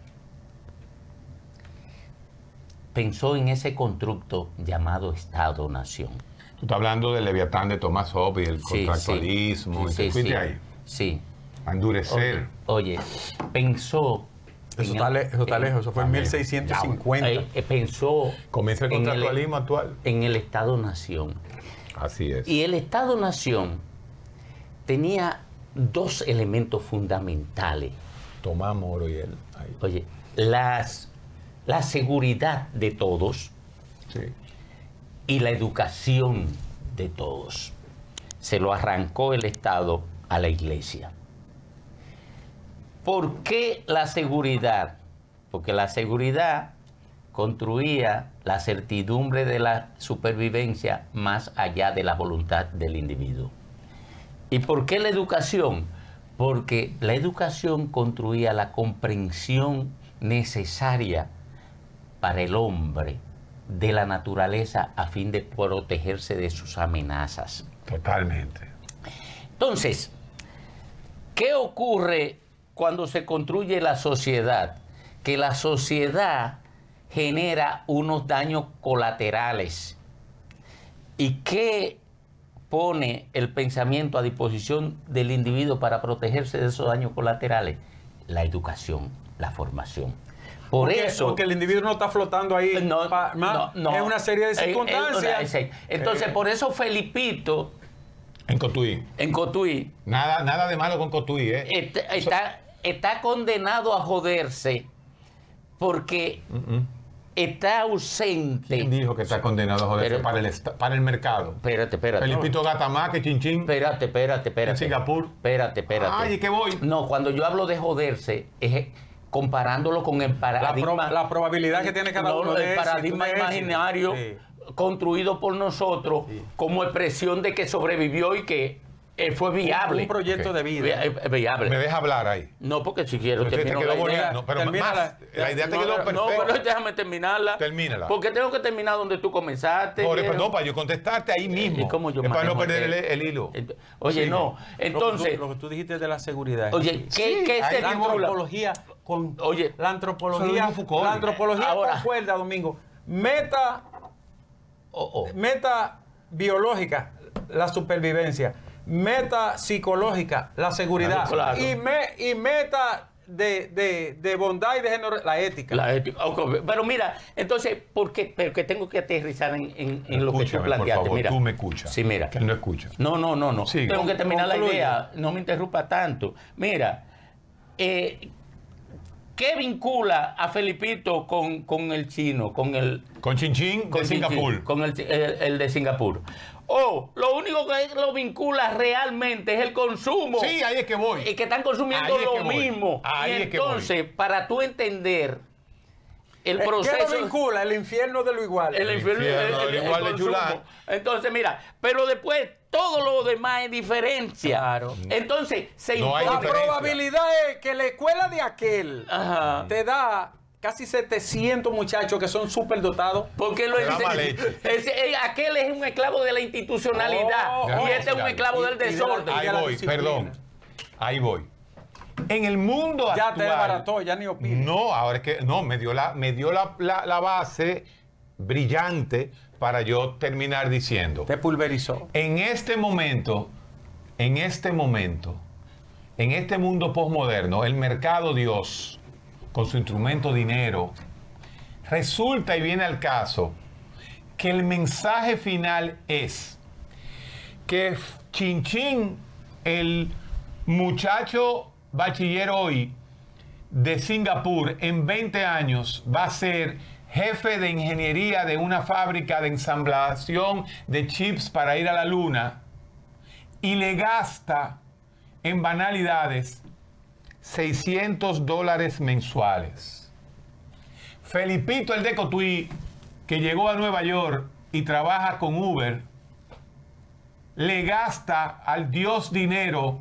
C: pensó en ese constructo llamado Estado-Nación.
A: Tú estás hablando del Leviatán de Thomas Hobbes, el
C: Sí,
A: contractualismo,
C: sí,
A: y te fuiste ahí.
C: Sí.
A: A endurecer.
C: Oye, pensó...
B: Eso
C: en
B: está lejos, eso fue en
A: También.
B: 1650.
C: pensó
A: Comienza el
C: en
A: contractualismo actual.
C: en el Estado-Nación.
A: Así es.
C: Y el Estado-Nación tenía dos elementos fundamentales.
A: Tomás Moro y él. Ahí.
C: Oye, la seguridad de todos
A: Sí.
C: y la educación de todos. Se lo arrancó el Estado a la Iglesia. ¿Por qué la seguridad? Porque la seguridad construía la certidumbre de la supervivencia más allá de la voluntad del individuo. ¿Y por qué la educación? Porque la educación construía la comprensión necesaria para el hombre de la naturaleza a fin de protegerse de sus amenazas.
A: Totalmente.
C: Entonces, ¿qué ocurre cuando se construye la sociedad? Que la sociedad genera unos daños colaterales. ¿Y qué pone el pensamiento a disposición del individuo para protegerse de esos daños colaterales? La educación, la formación.
B: Porque el individuo no está flotando ahí.
C: No,
B: Es una serie de circunstancias.
C: Entonces, por eso Felipito,
A: En Cotuí.
C: en Cotuí,
A: Nada de malo con Cotuí, ¿eh?
C: está condenado a joderse porque está ausente.
A: ¿Quién dijo que está condenado a joderse
C: Pero-
A: para el mercado?
C: Espérate.
A: Felipito Gatamá, que chinchín.
C: Espérate.
A: En Singapur.
C: Espérate.
A: Ay, ¿qué voy?
C: No, cuando yo hablo de joderse, es comparándolo con el paradigma.
B: La probabilidad que tiene cada uno de
C: el paradigma
B: éxito,
C: imaginario
B: sí.
C: construido por nosotros como expresión de que sobrevivió y que fue viable.
B: Un proyecto
A: Ok.
B: de vida.
C: Viable.
A: Me deja hablar ahí.
C: No, porque si quiero
A: Pero te
C: termino
A: quedó
C: la idea.
A: bonito. No, pero
B: Termina
A: más, la idea te quedó perfecta.
C: No, pero déjame terminarla.
A: Termínala.
C: Porque tengo que terminar donde tú comenzaste. viejo.
A: No, para yo contestarte ahí mismo.
C: ¿Y cómo yo
A: es para no
C: manejo
A: perder
C: aquel?
A: el hilo.
C: Oye,
A: Sí.
C: no. Entonces,
B: Lo que tú dijiste de la seguridad.
C: oye,
A: Sí,
C: ¿qué
A: ahí
C: se
B: la
C: vincula?
B: antropología con
C: Oye,
B: la
A: eso
B: antropología.
A: lo dijo Foucault.
B: La antropología
C: Ahora.
B: concuerda, Domingo. Meta
C: Oh.
B: meta biológica, la supervivencia. Meta psicológica, la seguridad.
C: Claro.
B: Y meta de bondad y de género, la ética.
C: La ética. Ok, pero mira, entonces, ¿por qué? Porque tengo que aterrizar en lo que tú
A: Escúchame,
C: planteaste.
A: por favor,
C: Mira.
A: tú me escuchas.
C: Sí, mira.
A: Que él no escucha.
C: No.
A: Sí,
C: Tengo que terminar la
B: concluye.
C: idea. No me interrumpa tanto. Mira, ¿qué vincula a Felipito con el chino, con el...
A: Con Chinchín de Singapur.
C: Con el de Singapur. Lo único que lo vincula realmente es el consumo.
A: Sí, ahí es que voy.
C: Y que están consumiendo
A: Ahí es que
C: lo
A: voy.
C: mismo.
A: Ahí
C: Y
A: es que voy.
C: entonces, para tú entender el
B: ¿Qué
C: proceso...
B: lo vincula? El infierno de lo igual.
C: El infierno,
A: el igual de
C: consumo.
A: Chulán.
C: Entonces, mira, pero después todo lo demás es diferencia.
B: Claro.
C: Entonces, se
A: No hay
B: La
C: impone.
A: diferencia.
B: probabilidad es que la escuela de aquel
C: Ajá.
B: te da casi 700 muchachos que son súper dotados.
C: Porque lo
A: Te da mal hecho.
C: aquel es un esclavo de la institucionalidad
B: Oh,
C: y este es un esclavo del
B: y de la-
C: desorden.
A: Ahí
B: la
A: voy,
B: disciplina.
A: perdón. Ahí voy. En el mundo
B: Ya
A: actual...
B: te desbarató, ya ni opina.
A: No, ahora es que... No, me dio la base brillante para yo terminar diciendo...
B: Te pulverizó.
A: En este momento, en este mundo posmoderno, el mercado Dios, con su instrumento dinero, resulta y viene al caso que el mensaje final es que Chin Chin, el muchacho bachiller hoy de Singapur, en 20 años va a ser jefe de ingeniería de una fábrica de ensamblación de chips para ir a la luna, y le gasta en banalidades $600 mensuales. Felipito, el de Cotuí, que llegó a Nueva York y trabaja con Uber, le gasta al dios dinero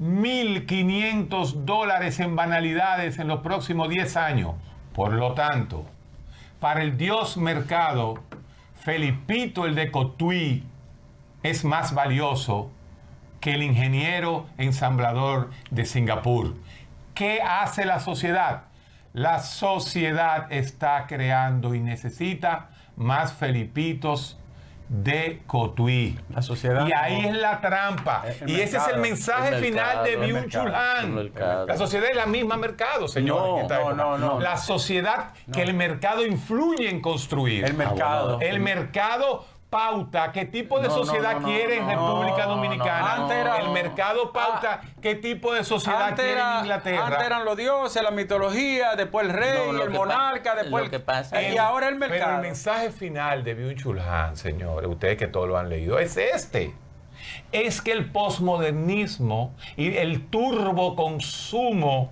A: $1.500 en banalidades en los próximos 10 años. Por lo tanto, para el dios mercado, Felipito, el de Cotuí, es más valioso que el ingeniero ensamblador de Singapur. ¿Qué hace la sociedad? La sociedad está creando y necesita más Felipitos de Cotuí.
B: La sociedad.
A: Y ahí es la trampa. Y ese es el mensaje final de Byung-Chul Han. La sociedad es la misma mercado, señor.
B: No.
A: La sociedad que el mercado influye en construir.
B: El mercado.
A: El mercado pauta qué tipo de sociedad quiere en República Dominicana. El mercado pauta qué tipo de sociedad quiere en Inglaterra.
B: Antes eran los dioses, la mitología, después el rey, el monarca, después
C: lo que pasa
B: y ahora el mercado.
A: Pero el mensaje final de Byung-Chul Han, señores, ustedes que todos lo han leído, es este. Es que el posmodernismo y el turboconsumo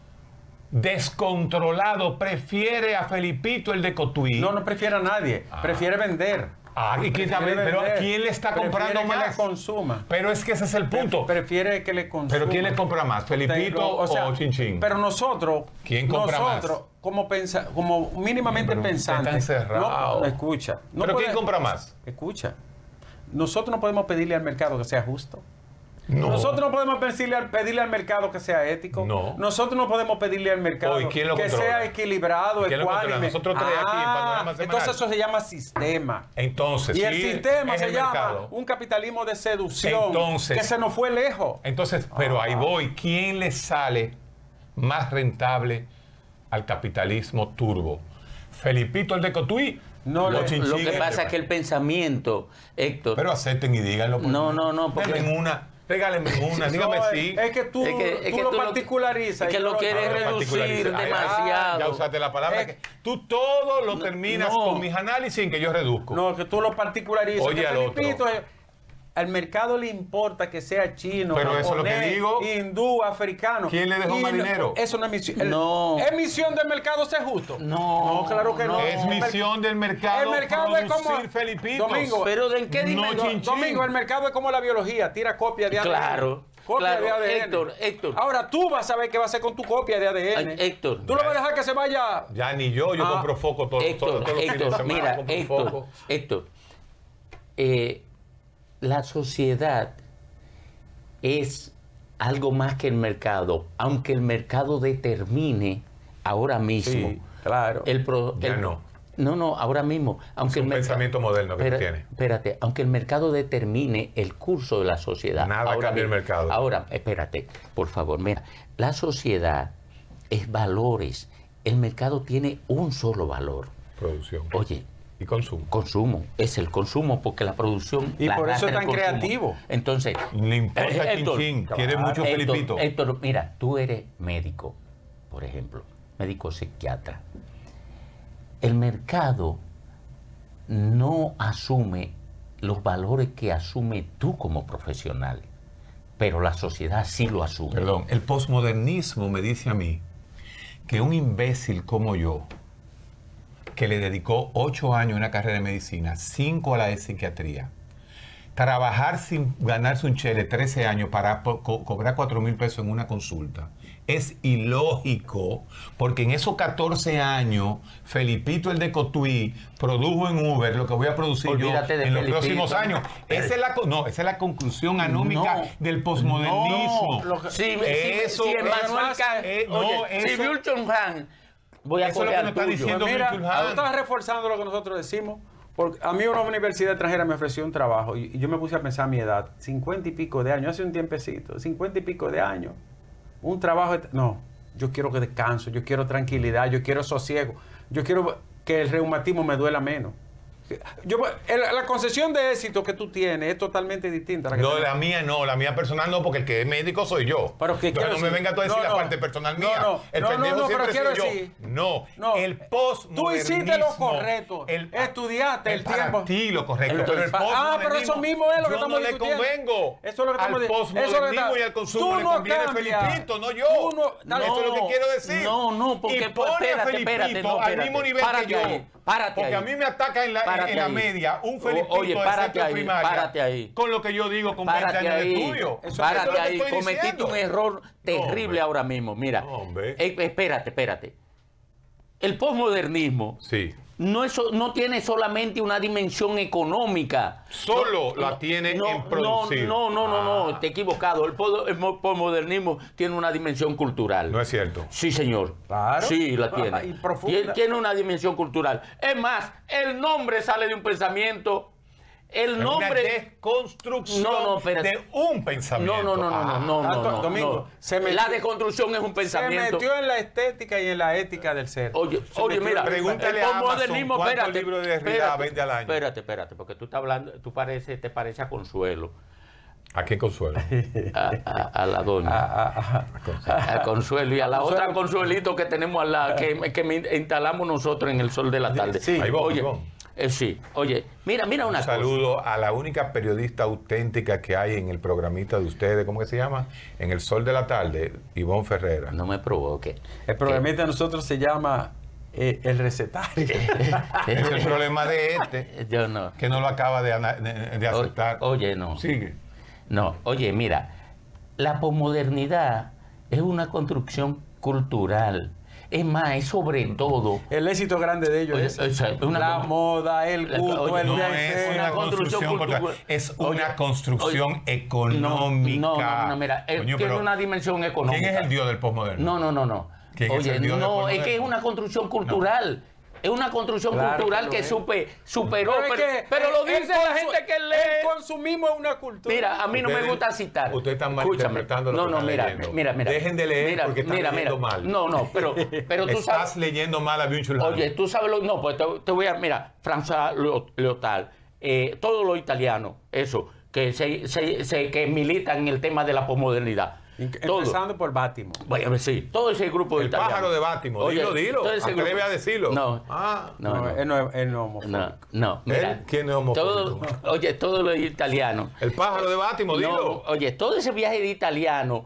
A: descontrolado prefiere a Felipito, el de Cotuí.
B: No prefiere a nadie. Prefiere vender.
A: ¿Y quién sabe? Pero ¿quién le está comprando más?
B: Que le consuma.
A: Pero es que ese es el punto.
B: Prefiere que le consuma.
A: ¿Pero quién le compra más? ¿Felipito o Chin Chin?
B: Pero nosotros...
A: ¿Quién compra más?
B: Como mínimamente pensantes...
A: Está encerrado.
B: No, escucha.
A: ¿Pero quién compra más?
B: Escucha. Nosotros no podemos pedirle al mercado que sea justo.
A: No.
B: Nosotros no podemos pedirle al mercado que sea ético.
A: No.
B: Nosotros no podemos pedirle al mercado que sea equilibrado, ecuánime.
A: Nosotros tres aquí en Panorama Semanal.
B: Entonces eso se llama sistema.
A: Entonces,
B: y el sistema se llama
A: mercado.
B: Un capitalismo de seducción.
A: Entonces,
B: que se nos fue lejos.
A: Entonces, pero ahí voy. ¿Quién le sale más rentable al capitalismo turbo? ¿Felipito, el de Cotuí?
C: No, lo que pasa es que el pensamiento, Héctor...
A: Pero acepten y díganlo.
C: No.
A: Regálenme una, dígame sí.
B: Es que tú lo particularizas.
C: Es que lo quieres reducir demasiado.
A: Ya usaste la palabra. Tú todo lo terminas con mis análisis en que yo reduzco.
B: No, que tú lo particularizas.
A: Oye, al otro.
B: Al mercado le importa que sea chino,
A: pero
B: japonés,
A: eso es lo que digo.
B: hindú, africano.
A: ¿Quién le dejó más dinero?
B: Eso no es misión.
C: No.
B: ¿Es misión del mercado ser justo?
C: No,
B: claro que no.
A: Es misión del mercado.
B: El mercado es como
A: Felipitos.
B: Domingo,
C: pero ¿de en qué dimensión?
B: Domingo, el mercado es como la biología, tira copia de ADN.
C: Claro.
B: Copia de ADN.
C: Héctor.
B: Ahora tú vas a ver qué va a hacer con tu copia de ADN.
C: Héctor.
B: Tú lo vas a dejar que se vaya.
A: Ya ni yo compro foco todos los fines de semana.
C: Mira, Héctor. La sociedad es algo más que el mercado, aunque el mercado determine ahora mismo.
B: Sí, claro.
C: No, ahora mismo. Aunque
A: es un pensamiento moderno que tiene.
C: Espérate, aunque el mercado determine el curso de la sociedad.
A: Nada cambia el mercado.
C: Ahora, espérate, por favor, mira, la sociedad es valores. El mercado tiene un solo valor.
A: Producción.
C: Oye.
A: Y consumo.
C: Consumo. Es el consumo porque la producción...
B: Y por eso es tan creativo.
C: Entonces...
A: Le importa
C: Héctor,
A: Chin. Quiere mucho Felipito.
C: Héctor, mira, tú eres médico, por ejemplo. Médico psiquiatra. El mercado no asume los valores que asume tú como profesional. Pero la sociedad sí lo asume.
A: Perdón. El posmodernismo me dice a mí que un imbécil como yo, que le dedicó 8 años a una carrera de medicina, 5 a la de psiquiatría, trabajar sin ganarse un chele 13 años para cobrar 4,000 pesos en una consulta, es ilógico, porque en esos 14 años, Felipito, el de Cotuí, produjo en Uber lo que voy a producir
C: Olvídate
A: yo en los próximos años. Esa es la conclusión anómica del posmodernismo.
C: Si Byung-Chul Han... Voy a
A: eso es lo que nos está diciendo
B: Byung-Chul Han. Tú estás reforzando lo que nosotros decimos. Porque a mí una universidad extranjera me ofreció un trabajo y yo me puse a pensar a mi edad, 50 y pico de años, hace un tiempecito, 50 y pico de años. Un trabajo... No, yo quiero que descanso, yo quiero tranquilidad, yo quiero sosiego, yo quiero que el reumatismo me duela menos. La concesión de éxito que tú tienes es totalmente distinta a la que
E: No,
B: tenemos.
E: la mía no, la mía personal no, porque el que es médico soy yo.
B: Pero que
E: entonces no me venga tú a decir la parte personal mía. El pendejo siempre
B: pero
E: soy yo.
B: decir,
E: No, el postmodernismo.
B: Tú hiciste lo correcto. Estudiaste el tiempo.
E: Para ti lo correcto, pero el postmodernismo.
B: Pero eso mismo es lo que estamos discutiendo.
E: Yo no le convengo
B: Eso es lo que estamos
E: al postmodernismo y al consumo. Le conviene Felipito, no yo. Eso es lo que quiero decir.
C: No, porque
E: y pone a Felipito al mismo nivel que yo. Porque a mí me ataca en la media un Felipito de sexto primaria con lo que yo digo con 20 años de estudio.
C: Párate ahí, cometiste un error terrible ahora mismo. Mira, espérate. El posmodernismo no tiene solamente una dimensión económica.
E: Solo la tiene en producir.
C: No, te he equivocado. El posmodernismo tiene una dimensión cultural.
E: No es cierto.
C: Sí, señor.
B: Claro.
C: Sí, la tiene.
B: Y profunda.
C: Tiene una dimensión cultural. Es más, el nombre sale de un pensamiento. El nombre.
E: Una desconstrucción de un pensamiento.
C: No.
B: Domingo,
C: la desconstrucción es un pensamiento.
B: Se metió en la estética y en la ética del ser.
C: Oye, mira,
E: pregúntale a Amazon cuántos libros de Derrida vende al año.
C: Espérate, porque tú estás hablando, te parece a Consuelo.
E: ¿A qué Consuelo?
C: A la doña. A Consuelo y a la otra Consuelito que tenemos al lado, que instalamos nosotros en el sol de la tarde.
E: Sí, ahí vamos.
C: Sí, oye, mira una cosa.
E: Un saludo a la única periodista auténtica que hay en el programita de ustedes, ¿cómo que se llama? En el sol de la tarde, Ivonne Ferreira.
C: No me provoque.
B: El programita de nosotros se llama El Recetario.
E: Es el problema de
C: Yo no.
E: que no lo acaba de aceptar.
C: Oye, no.
E: Sigue.
C: No, oye, mira, la posmodernidad es una construcción cultural. Es más, es sobre todo.
B: El éxito grande de ellos es la moda, el gusto, el
E: no
B: viaje.
E: es una construcción cultural, es una construcción económica.
C: No, mira, tiene una dimensión económica.
E: ¿Quién es el dios del posmoderno?
C: No. Oye, es que es una construcción cultural. Es una construcción cultural que superó. Pero lo dice la gente que lee.
B: El consumismo es una cultura.
C: Mira, a mí no me gusta citar.
E: Ustedes están malinterpretando lo que están leyendo.
C: Mira.
E: Dejen de leer porque están leyendo mal.
C: No, pero tú sabes.
E: Estás leyendo mal a Byung-Chul Han.
C: Oye, tú sabes no, pues te voy a. Mira, François Lyotard, todo lo italiano, eso, que militan en el tema de la posmodernidad.
B: Empezando por Bátimo.
C: Bueno, sí, todo ese grupo de
E: El pájaro de Bátimo, dilo. Atreve a decirlo.
C: No, mira.
E: ¿Quién es homofóbico?
C: Todo lo italiano.
E: El pájaro de Bátimo, dilo.
C: Oye, todo ese viaje de italiano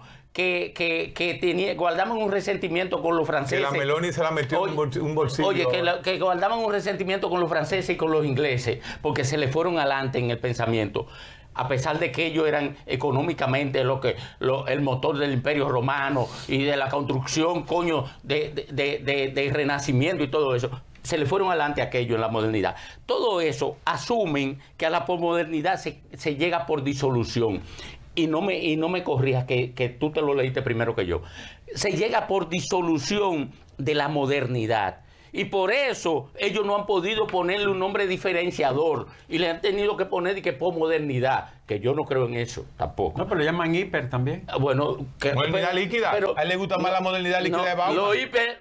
C: que guardaban un resentimiento con los franceses.
E: Que la Meloni se la metió en un bolsillo.
C: Oye, que guardaban un resentimiento con los franceses y con los ingleses, porque se le fueron adelante en el pensamiento. A pesar de que ellos eran económicamente el motor del Imperio Romano y de la construcción, de renacimiento y todo eso, se le fueron adelante aquello en la modernidad. Todo eso asumen que a la posmodernidad se llega por disolución. Y no me corrijas, que tú te lo leíste primero que yo. Se llega por disolución de la modernidad. Y por eso ellos no han podido ponerle un nombre diferenciador y le han tenido que poner de que posmodernidad, que yo no creo en eso tampoco.
B: No, pero le llaman hiper también.
C: Bueno,
E: modernidad líquida. A él le gusta más la modernidad líquida de Bauman.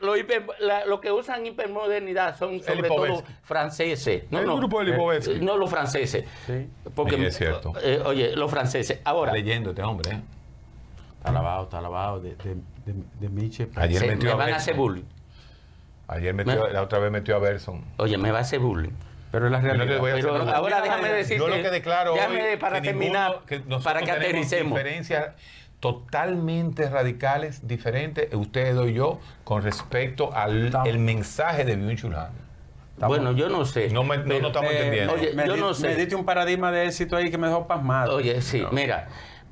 C: Lo que usan hipermodernidad son sobre todo franceses.
E: El grupo de Lipovetsky.
C: No, los franceses.
B: Sí.
C: Porque,
E: sí, es cierto.
C: Oye, los franceses. Ahora.
E: Está leyendo este hombre.
B: Está lavado de Miche.
E: Ayer
C: me van a hacer bullying.
E: Ayer la otra vez metió a Berson.
C: Oye, me va a hacer bullying.
B: Pero es la realidad.
C: Pero ahora déjame decirte.
E: Yo lo que declaro
C: hoy, para terminar, para que aterricemos.
E: Diferencias totalmente radicales, diferentes, ustedes y yo, con respecto al mensaje de Byung-Chul Han.
C: Bueno, yo no sé.
E: No estamos entendiendo.
C: Oye, yo no sé.
B: Me diste un paradigma de éxito ahí que me dejó pasmado.
C: Oye, sí, mira,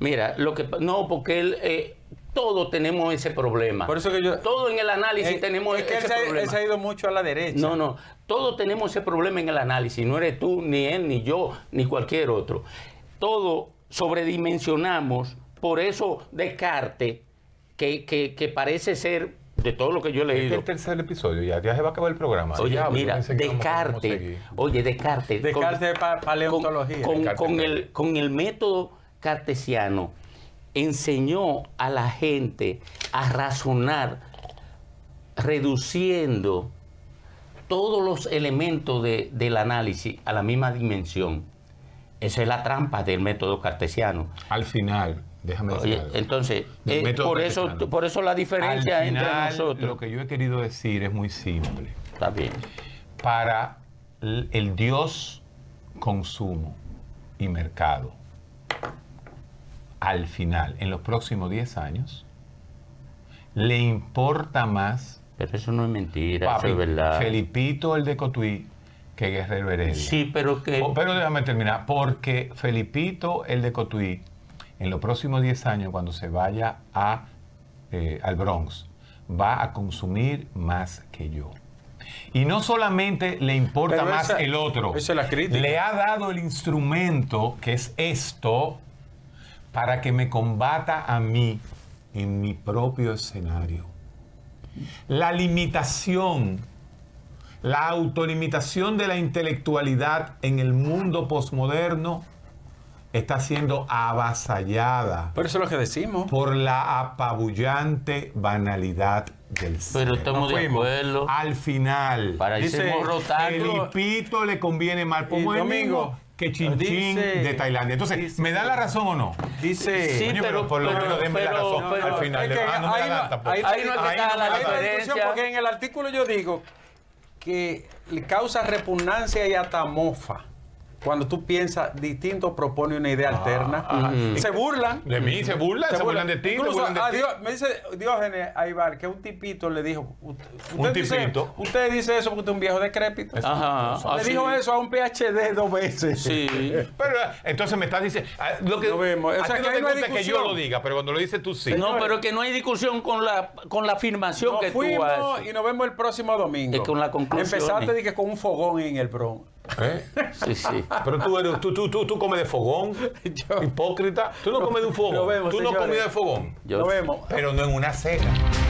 C: porque él... todos tenemos ese problema.
B: Por eso que
C: todo en el análisis tenemos ese problema.
B: Él se ha ido mucho a la derecha.
C: No. Todos tenemos ese problema en el análisis. No eres tú, ni él, ni yo, ni cualquier otro. Todo sobredimensionamos. Por eso Descartes, que parece ser, de todo lo que yo he leído...
E: Este es el tercer episodio, ya se va a acabar el programa.
C: Oye, mira, Descartes... Descartes
B: es paleontología.
C: Con el método cartesiano enseñó a la gente a razonar reduciendo todos los elementos del análisis a la misma dimensión. Esa es la trampa del método cartesiano.
A: Al final, déjame decir algo.
C: Entonces, por eso la diferencia entre nosotros.
A: Lo que yo he querido decir es muy simple.
C: Está bien.
A: Para el Dios consumo y mercado, al final, en los próximos 10 años, le importa más.
C: Pero eso no es mentira,
A: papi,
C: eso es verdad.
A: Felipito el de Cotuí que Guerrero Heredia.
C: Sí, pero que...
A: Pero déjame terminar, porque Felipito el de Cotuí, en los próximos 10 años, cuando se vaya al Bronx, va a consumir más que yo. Y no solamente le importa más el otro,
B: esa es la crítica.
A: Le ha dado el instrumento, que es esto, para que me combata a mí en mi propio escenario. La limitación, la autolimitación de la intelectualidad en el mundo posmoderno está siendo avasallada.
B: Por eso es lo que decimos.
A: Por la apabullante banalidad del ser.
C: Pero estamos de acuerdo.
A: Al final,
C: dice
A: Felipito le conviene más como el mismo que Chinchín de Tailandia. Entonces, ¿me da la razón o no?
B: Dice,
C: sí,
A: pero por lo menos denme la razón al final.
B: Ahí no está la diferencia. Porque en el artículo yo digo que le causa repugnancia y hasta mofa cuando tú piensas distinto, propone una idea alterna. Se burlan.
A: De mí, se burlan de ti.
B: Incluso, me dice Diógenes Aybar que un tipito le dijo, usted dice eso porque usted es un viejo decrépito. Le dijo eso a un PhD 2 veces.
A: Sí. Pero entonces me estás diciendo, lo que
B: vemos. O sea,
A: que no te gusta que yo lo diga, pero cuando lo dices tú sí.
C: No, pero que no hay discusión con la afirmación que tú haces.
B: Y nos vemos el próximo domingo.
C: Es con la conclusión.
B: Empezaste con un fogón en el Bronx.
C: Sí.
A: Pero tú comes de fogón, hipócrita. Tú no comes de un fogón. Tú no comes de fogón.
B: Lo vemos.
A: Pero no en una cena.